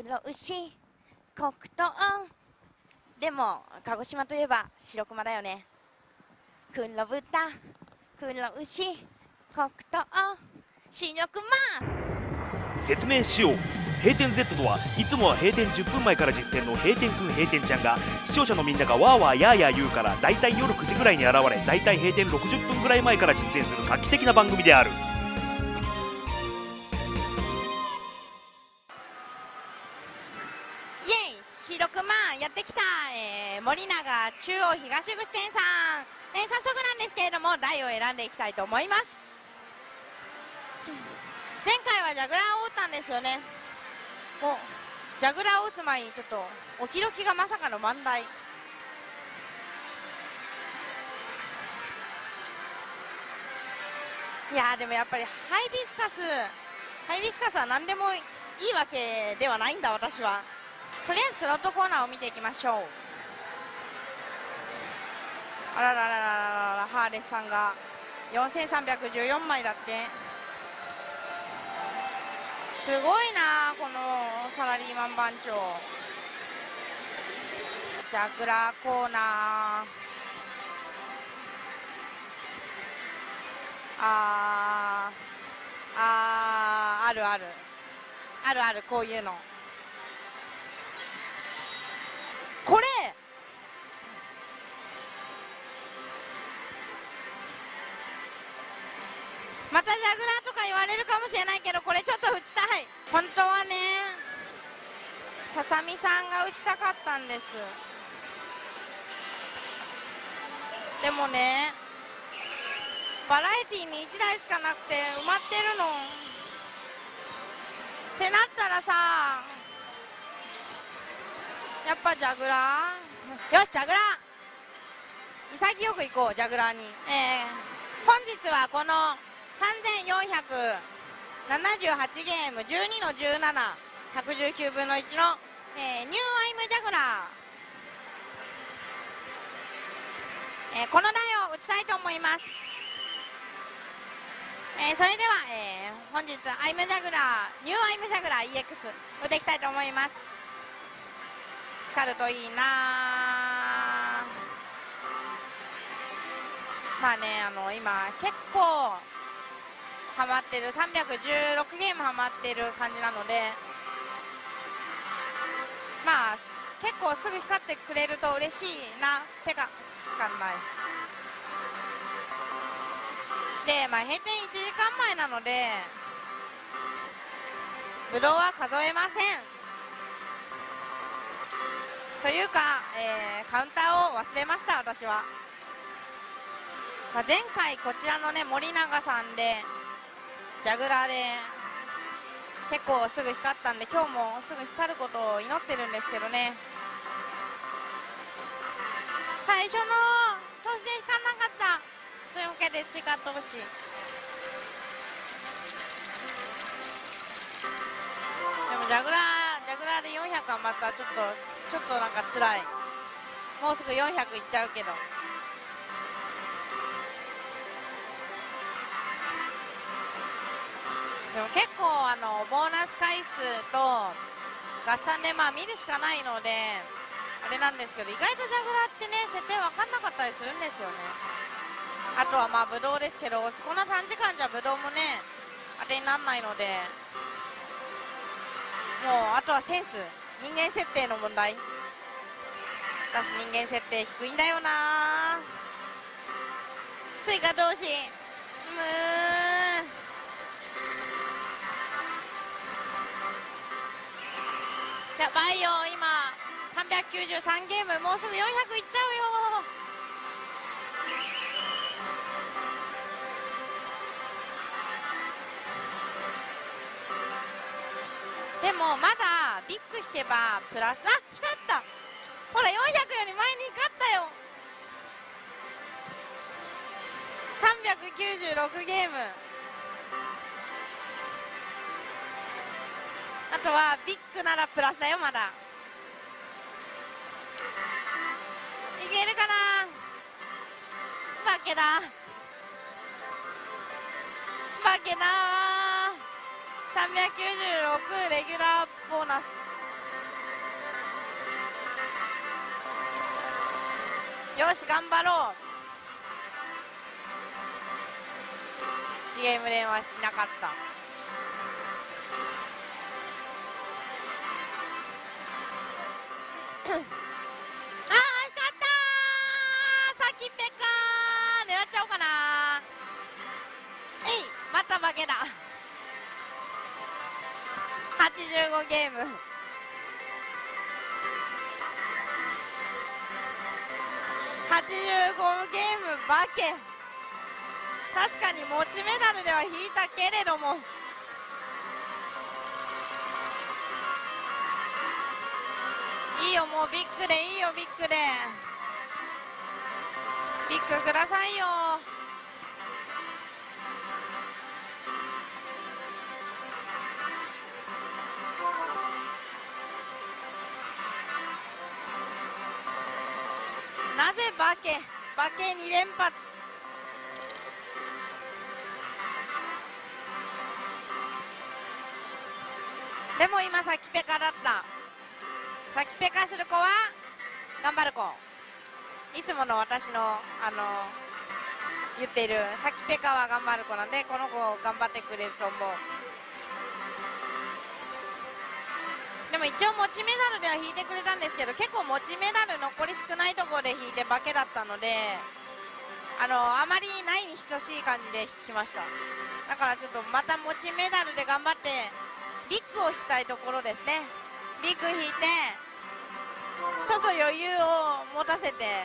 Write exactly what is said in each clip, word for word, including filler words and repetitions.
黒牛黒糖。でも鹿児島といえば白熊だよね。黒豚黒牛黒糖白熊。 説明しよう。閉店 Z とはいつもは閉店じゅっぷんまえから実践の閉店くん閉店ちゃんが、視聴者のみんながワーワーヤーヤー言うからだいたい夜くじぐらいに現れ、だいたい閉店ろくじゅっぷんぐらい前から実践する画期的な番組である。 イエイ白熊やってきた、えー、森永中央東口店さん、えー、早速なんですけれども台を選んでいきたいと思います。前回はジャグラーを打ったんですよね。もうジャグラーを打つ前にちょっとおきどきがまさかの満台。いやーでもやっぱりハイビスカスハイビスカスは何でもいいわけではないんだ私は。とりあえずスロットコーナーを見ていきましょう。あらららららら、ハーレスさんがよんせんさんびゃくじゅうよんまいだって。すごいなこのサラリーマン番長。ジャグラーコーナー、あーあーあるあるあるある、こういうの。これまたジャグラーとか言われるかもしれないけど、これちょっと打ちたい。本当はねささみさんが打ちたかったんです。でもねバラエティーにいちだいしかなくて埋まってるのってなったらさ、やっぱジャグラー。よしジャグラー潔くいこう。ジャグラーに、えー、本日はこのさんぜんよんひゃくななじゅうはちゲーム じゅうにのじゅうなな、ひゃくじゅうきゅうぶんのいちの、えー、ニューアイムジャグラー、えー、この台を打ちたいと思います。えー、それでは、えー、本日アイムジャグラーニューアイムジャグラー イーエックス 打っていきたいと思います。光るといいな。まあね、あの今結構ハマってるさんびゃくじゅうろくゲームハマってる感じなので、まあ結構すぐ光ってくれると嬉しいな。ペガ光んないで、まあ閉店いちじかんまえなのでブドウは数えません。というか、えー、カウンターを忘れました私は。まあ、前回こちらのね森永さんでジャグラーで結構すぐ光ったんで、今日もすぐ光ることを祈ってるんですけどね。最初の投資で光らなかった。そういうわけで追加投資。でもジャグラージャグラーでよんひゃく余ったらちょっとちょっとなんか辛い。もうすぐよんひゃくいっちゃうけど。でも結構あのボーナス回数と合算でまあ見るしかないのであれなんですけど、意外とジャグラーってね設定分かんなかったりするんですよね。あとはまあブドウですけど、こんな短時間じゃブドウもね当てにならないので、もうあとはセンス、人間設定の問題。私人間設定低いんだよな。追加投資むーやばいよ。今さんびゃくきゅうじゅうさんゲーム、もうすぐよんひゃくいっちゃうよ。でもまだビッグ引けばプラス、あ光った。ほらよんひゃくより前に光ったよ。さんびゃくきゅうじゅうろくゲーム。あとはビッグならプラスだよ。まだいけるかな。負けだ負けだ。さんびゃくきゅうじゅうろくレギュラーボーナスよし頑張ろう。いちゲーム連はしなかった。あー、勝ったー。さきペカー狙っちゃおうかな。えい、また負けだ。はちじゅうごゲーム。はちじゅうごゲーム負け。確かに持ちメダルでは引いたけれども、いいよ、もうビッグでいいよ、ビッグでビッグくださいよ。なぜ化け化けに連発。でも今さきペカだった。さきペカする子は頑張る子。いつもの私のあの言っているさきペカは頑張る子なんで、この子頑張ってくれると思う。でも一応持ちメダルでは引いてくれたんですけど、結構持ちメダル残り少ないところで引いて化けだったので、あのあまりないに等しい感じで引きました。だからちょっとまた持ちメダルで頑張ってビッグを引きたいところですね。ビッグ引いてちょっと余裕を持たせて、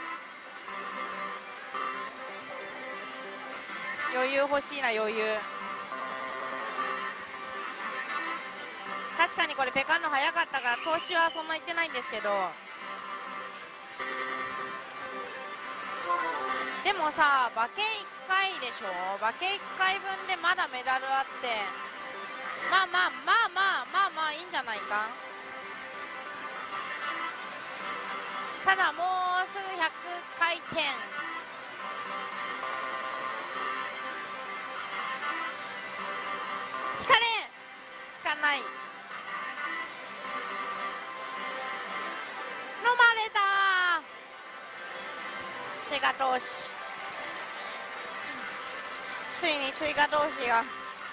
余裕欲しいな、余裕。確かにこれペカンの早かったから投資はそんな言ってないんですけど、でもさ馬券いっかいでしょ。馬券いっかいぶんでまだメダルあって、まあまあまあまあまあまあいいんじゃないか。ただもうすぐひゃくかいてん。引かれん、引かない。飲まれたー。追加投資、ついに追加投資が。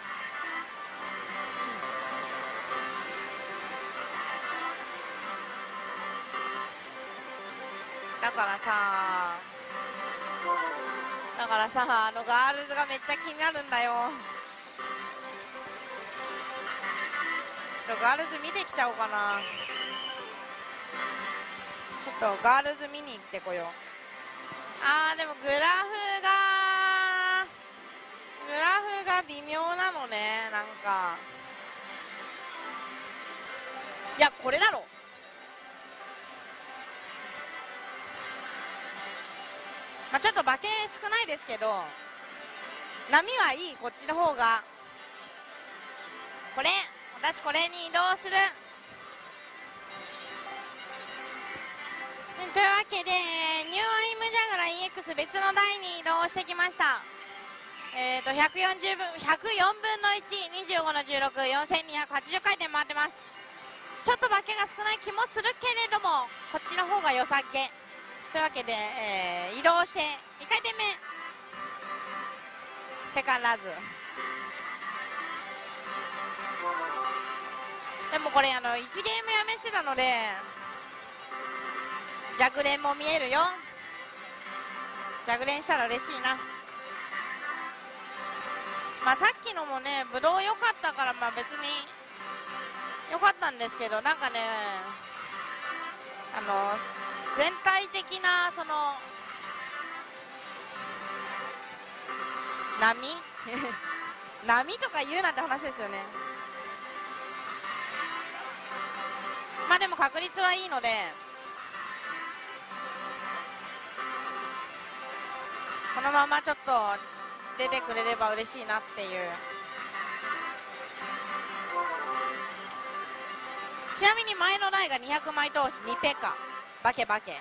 だからさだからさあのガールズがめっちゃ気になるんだよ。ちょっとガールズ見てきちゃおうかな。ちょっとガールズ見に行ってこよう。あーでもグラフがグラフが微妙なのね。なんかいやこれだろ。まあちょっと馬券少ないですけど波はいい、こっちの方が。これ私これに移動する。というわけでニューアイムジャグラ イーエックス 別の台に移動してきました。えーとひゃくよんじゅうぶんひゃくよんぶんのいち、にじゅうごのじゅうろく、よんせんにひゃくはちじゅっかいてん回ってます。ちょっと馬券が少ない気もするけれどもこっちの方が良さげというわけで、えー、移動していっかいてんめペカンラズ。でもこれあのいちゲームやめしてたのでジャグレンも見えるよ。ジャグレンしたら嬉しいな。まあさっきのもねブドウ良かったからまあ別に良かったんですけど、なんかねあの全体的なその波波とか言うなんて話ですよね。まあでも確率はいいのでこのままちょっと出てくれれば嬉しいなっていう。ちなみに前の台がにひゃくまい投資にペカバケバケ。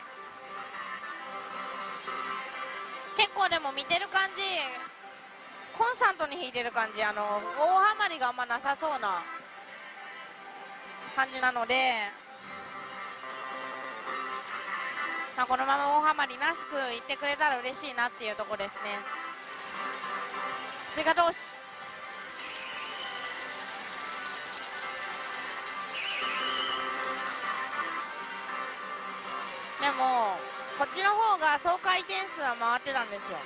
結構でも見てる感じコンスタントに引いてる感じ、あの大ハマりがあんまなさそうな感じなのでまあ、このまま大ハマりなしくいってくれたら嬉しいなっていうところですね。追加投資でもこっちの方が総回転数は回ってたんですよ。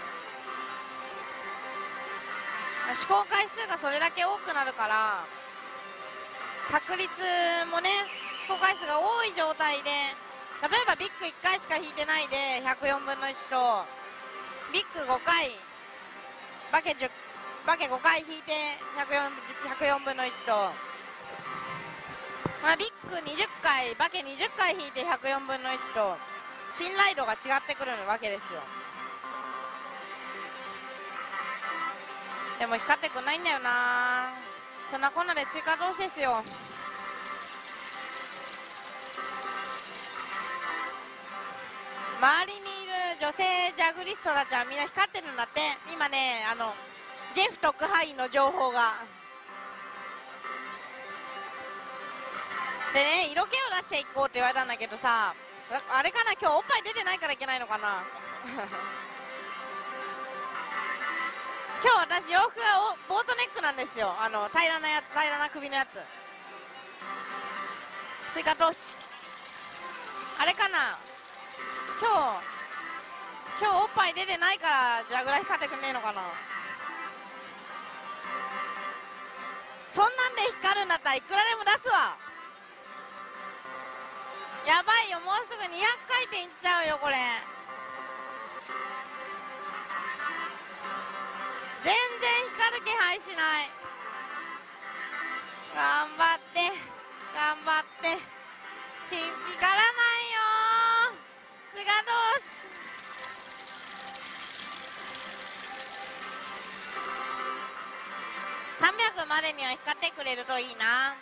試行回数がそれだけ多くなるから確率もね、試行回数が多い状態で、例えばビッグいっかいしか引いてないでひゃくよんぶんのいちとビッグごかいバケじゅうバケごかい引いてひゃくよんぶんのいちと、まあ、ビッグにじゅっかいバケにじゅっかい引いてひゃくよんぶんのいちと信頼度が違ってくるわけですよ。でも光ってくんないんだよな。そんなこんなで追加投資ですよ。周りにいる女性ジャグリストたちはみんな光ってるんだって。今ね、あのジェフ特派員の情報がでね、色気を出していこうって言われたんだけどさ、あれかな、今日おっぱい出てないからいけないのかな今日私洋服がボートネックなんですよ。あの平らなやつ、平らな首のやつ。追加投資あれかな、今日今日おっぱい出てないからジャグラー光ってくんねえのかな。そんなんで光るんだったらいくらでも出すわ。やばいよ、もうすぐにひゃくかいてんいっちゃうよこれ。全然光る気配しない。頑張って頑張ってひ光らないよー。追加投資さんびゃくまでには光ってくれるといいな。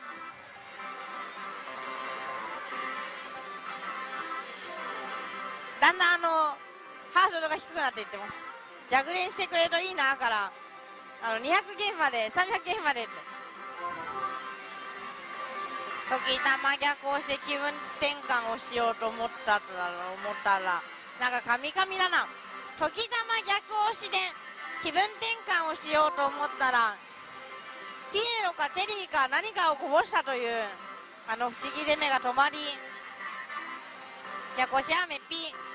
だんだんあのハードルが低くなっていってます。ジャグレンしてくれるといいなから、あのにひゃくゲームまでさんびゃくゲームまでって時たま逆行して気分転換をしようと思ったら思ったらなんかカミカミだな。時たま逆押しで気分転換をしようと思ったらピエロかチェリーか何かをこぼしたというあの不思議で目が止まり、逆押しやめっぴ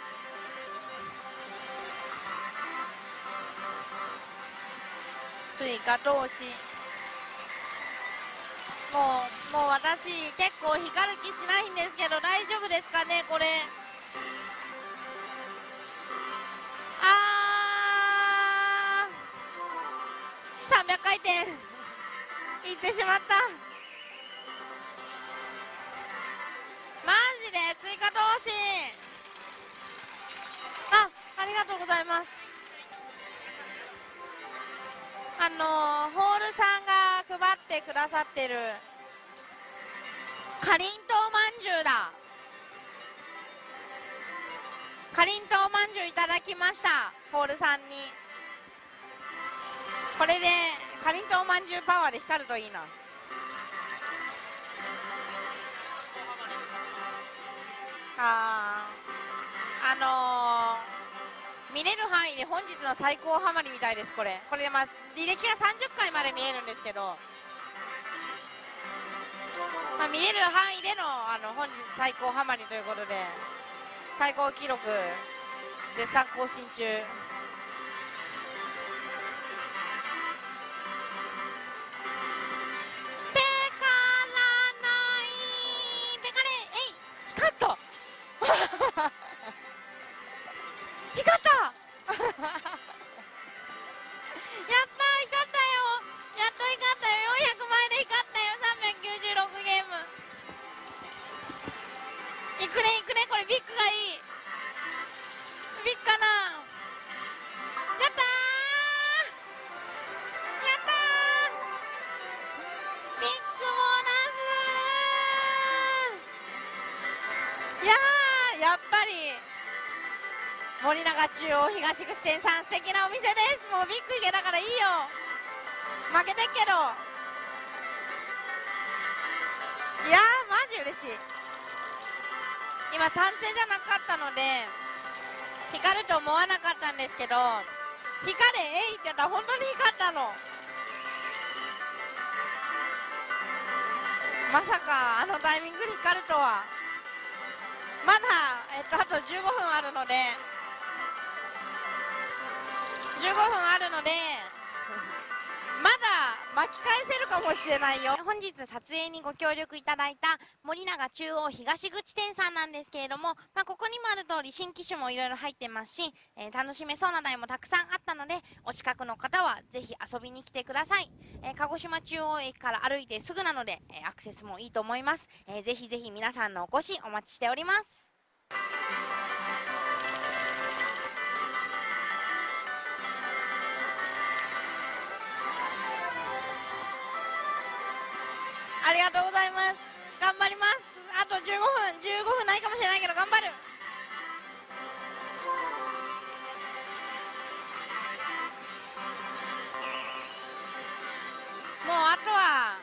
追加投資。もうもう私結構光る気しないんですけど大丈夫ですかねこれ。あーさんびゃくかいてんいってしまった。マジで追加投資あありがとうございます。あのー、ホールさんが配ってくださってるかりんとうまんじゅうだ。かりんとうまんじゅういただきました。ホールさんにこれでかりんとうまんじゅうパワーで光るといいな。あーあのー見れる範囲で本日の最高ハマりみたいです。これこれでまあ履歴がさんじゅっかいまで見えるんですけど、まあ、見れる範囲でのあの本日最高ハマりということで最高記録絶賛更新中。ペからないペカレえい光った光ったやったー光ったよ。やっと光ったよ。よんひゃくまいで光ったよ。さんびゃくきゅうじゅうろくゲームいくねいくね。これビッグがいい。ビッグかな。やったーやったービッグボーナス。いやーやっぱり森永中央東口店さん素敵なお店です。もうビッグいけだからいいよ。負けてっけどいやーマジ嬉しい。今単チェじゃなかったので光ると思わなかったんですけど、光れえいって言ったら本当に光ったの。まさかあのタイミングで光るとは。まだ、えっと、あとじゅうごふんあるのでじゅうごふんあるのでまだ巻き返せるかもしれないよ。本日撮影にご協力いただいた森永中央東口店さんなんですけれども、まあ、ここにもある通り新機種もいろいろ入ってますし、えー楽しめそうな台もたくさんあったので、お近くの方はぜひ遊びに来てください。えー鹿児島中央駅から歩いてすぐなので、えーアクセスもいいと思います。えーぜひぜひ皆さんのお越しお待ちしております。ありがとうございます。頑張ります。あとじゅうごふん、じゅうごふんないかもしれないけど頑張る。もうあとは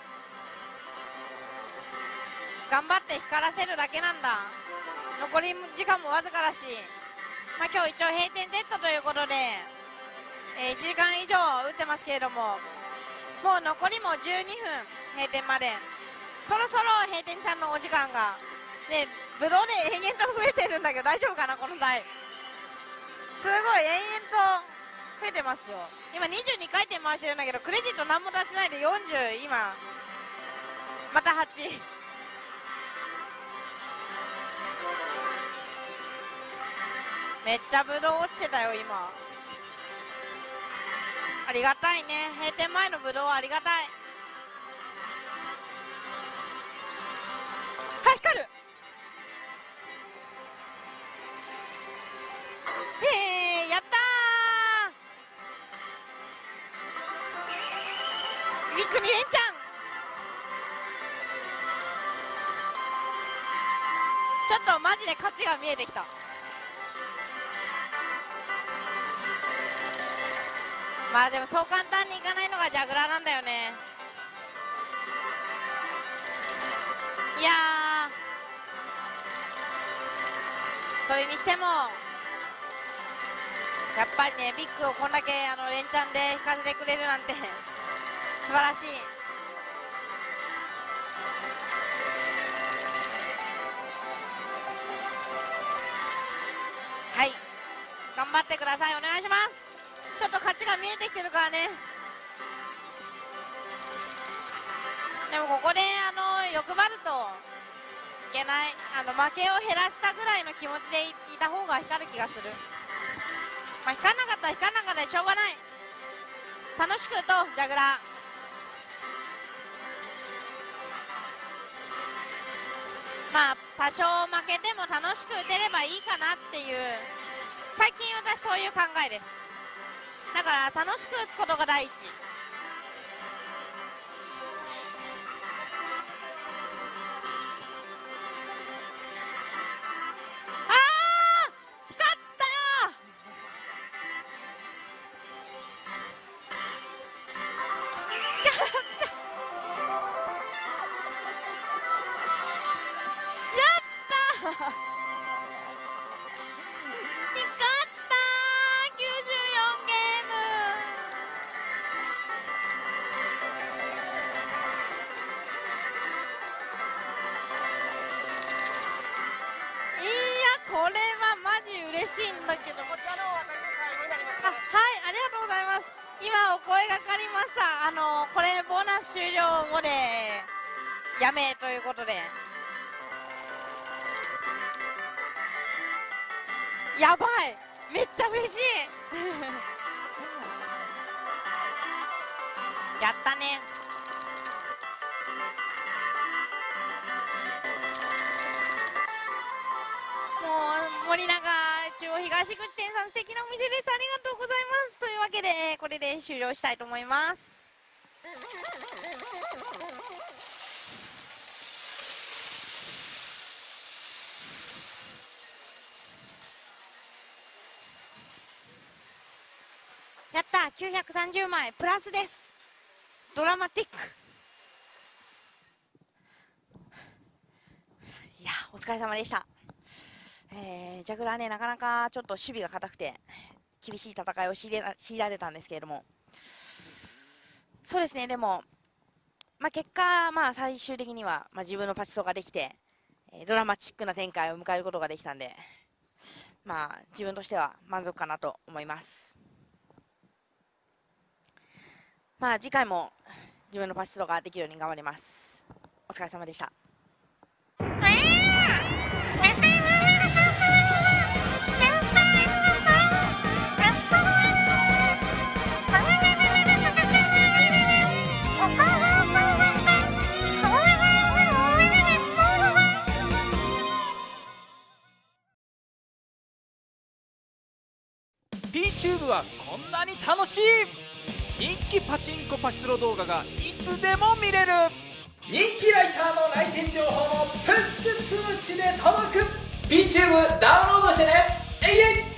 頑張って光らせるだけなんだ。残り時間もわずかだし、まあ、今日一応閉店 Z ということで、えーいちじかん以上打ってますけれども、もう残りもじゅうにふん閉店まで。そろそろ閉店ちゃんのお時間がね、ブドウで延々と増えてるんだけど大丈夫かなこの台。すごい延々と増えてますよ。今にじゅうにかい転回してるんだけど、クレジット何も出しないでよんじゅう、今またはち。めっちゃブドウ落ちてたよ今。ありがたいね、閉店前のブドウはありがたい。はい、光る。へえ、やったー。ビッグに連チャン。ちょっとマジで勝ちが見えてきた。まあでもそう簡単にいかないのがジャグラーなんだよね。いやー、それにしてもやっぱりね、ビッグをこんだけあの連チャンで引かせてくれるなんて素晴らしい。はい、頑張ってください。お願いします。ちょっと勝ちが見えてきてるからね。でもここであの欲張るといけない。あの負けを減らしたぐらいの気持ちでいいた方が光る気がする。まあ光らなかったら光らなかったでしょうがない。楽しくとジャグラー。まあ多少負けても楽しく打てればいいかなっていう、最近私そういう考えです。だから楽しく打つことが第一。あー、光ったよ。やったー。光ったー。きゅうじゅうよんゲーム。いやこれはマジ嬉しいんだけど、こちらの方は最後になります。あ、はい、ありがとうございます。今お声がかりました。あのこれボーナス終了後でやめということで、やばい、めっちゃ嬉しい。やったね。もう森永中央東口店さん素敵なお店です。ありがとうございます。というわけでえーこれで終了したいと思います。やった、きゅうひゃくさんじゅうまいプラスです。ドラマティック。いやお疲れ様でした。 えー、ジャグラーね、なかなかちょっと守備が硬くて、厳しい戦いを強いれ強いられたんですけれども、そうですね、でも、まあ、結果、まあ、最終的には、まあ、自分のパチスロができて、えードラマチックな展開を迎えることができたんで、まあ、自分としては満足かなと思います。まあ、次回も自分のパチスロができるように頑張ります。お疲れ様でした。 ピーチューブはこんなに楽しい。人気パチンコパチスロ動画がいつでも見れる。人気ライターの来店情報もプッシュ通知で届く。 ピーチューブ ダウンロードしてね。えいえい。